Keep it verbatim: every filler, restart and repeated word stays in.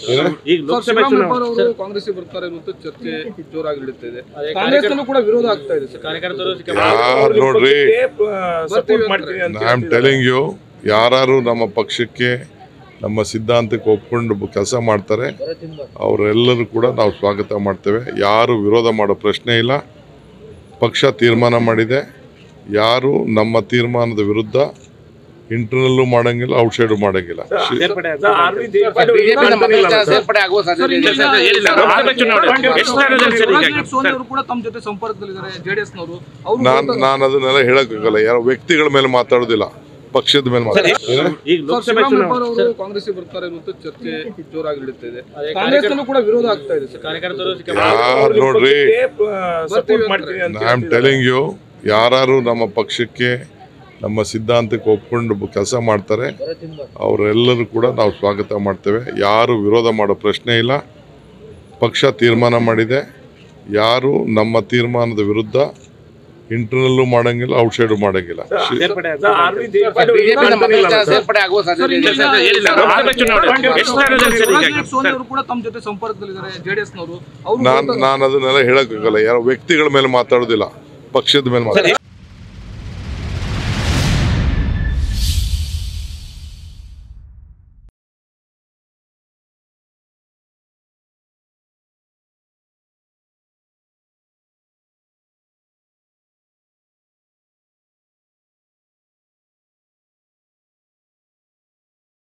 ಈಗ ಲೋಕಸಭೆ ಚುನಾವಣೆ ಕಾಂಗ್ರೆಸ್ ಬರ್ತಾರೆ ಅನ್ನೋ ಚರ್ಚೆ ಜೋರಾಗಿ ನಡೀತಾ ಇದೆ. ಕಾಂಗ್ರೆಸ್ನಲ್ಲೂ ಕೂಡ ವಿರೋಧ ಆಗ್ತಾ ಇದೆ ಸರ್. ಕಾರ್ಯಕರ್ತರು ಯಾರು ನೋಡ್ರಿ, ಐ ಆಮ್ ಟೆಲಿಂಗ್ ಯು, ಯಾರು ನಮ್ಮ ಪಕ್ಷಕ್ಕೆ ನಮ್ಮ ಸಿದ್ಧಾಂತಕ್ಕೆ ಒಪ್ಕೊಂಡು ಕೆಲಸ ಮಾಡ್ತಾರೆ ಅವರೆಲ್ಲರೂ ಕೂಡ ನಾವು ಸ್ವಾಗತ ಮಾಡ್ತೇವೆ. ಯಾರು ವಿರೋಧ ಮಾಡೋ ಪ್ರಶ್ನೆ ಇಲ್ಲ. ಪಕ್ಷ ತೀರ್ಮಾನ ಮಾಡಿದೆ. ಯಾರು ನಮ್ಮ ತೀರ್ಮಾನದ ವಿರುದ್ಧ ಇಂಟರ್ನಲ್ಲೂ ಮಾಡಂಗಿಲ್ಲ, ಔಟ್ಸೈಡ್ ಮಾಡಂಗಿಲ್ಲ. ನಾನು ನಾನು ಅದನ್ನೆಲ್ಲ ಹೇಳಕ್ಕಾಗಲ್ಲ. ಯಾರೋ ವ್ಯಕ್ತಿಗಳ ಮೇಲೆ ಮಾತಾಡೋದಿಲ್ಲ, ಪಕ್ಷದ ಮೇಲೆ ಮಾತಾಡ್ತಾರೆ. ಈಗ ಲೋಕಸಭೆ ಚುನಾವಣೆ ಕಾಂಗ್ರೆಸ್ ಬರ್ತಾರೆ ಅನ್ನೋ ಚರ್ಚೆ ಜೋರಾಗಿ ನಡೀತಾ ಇದೆ. ಕಾಂಗ್ರೆಸ್ನಲ್ಲೂ ಕೂಡ ವಿರೋಧ ಆಗ್ತಾ ಇದೆ ಸರ್. ಕಾರ್ಯಕರ್ತರು ಯಾರು ನೋಡ್ರಿ, ಐ ಆಮ್ ಟೆಲಿಂಗ್ ಯು, ಯಾರು ನಮ್ಮ ಪಕ್ಷಕ್ಕೆ ನಮ್ಮ ಸಿದ್ಧಾಂತಕ್ಕೆ ಒಪ್ಕೊಂಡು ಕೆಲಸ ಮಾಡ್ತಾರೆ ಅವರೆಲ್ಲರೂ ಕೂಡ ನಾವು ಸ್ವಾಗತ ಮಾಡ್ತೇವೆ. ಯಾರು ವಿರೋಧ ಮಾಡೋ ಪ್ರಶ್ನೆ ಇಲ್ಲ. ಪಕ್ಷ ತೀರ್ಮಾನ ಮಾಡಿದೆ. ಯಾರು ನಮ್ಮ ತೀರ್ಮಾನದ ವಿರುದ್ಧ ಇಂಟರ್ನಲ್ಲೂ ಮಾಡಂಗಿಲ್ಲ, ಔಟ್ಸೈಡ್ ಮಾಡಂಗಿಲ್ಲ. ನಾನು ನಾನು ಅದನ್ನೆಲ್ಲ ಹೇಳಕ್ಕಾಗಲ್ಲ. ಯಾರೋ ವ್ಯಕ್ತಿಗಳ ಮೇಲೆ ಮಾತಾಡೋದಿಲ್ಲ, ಪಕ್ಷದ ಮೇಲೆ ಮಾತಾಡ್ತಾರೆ.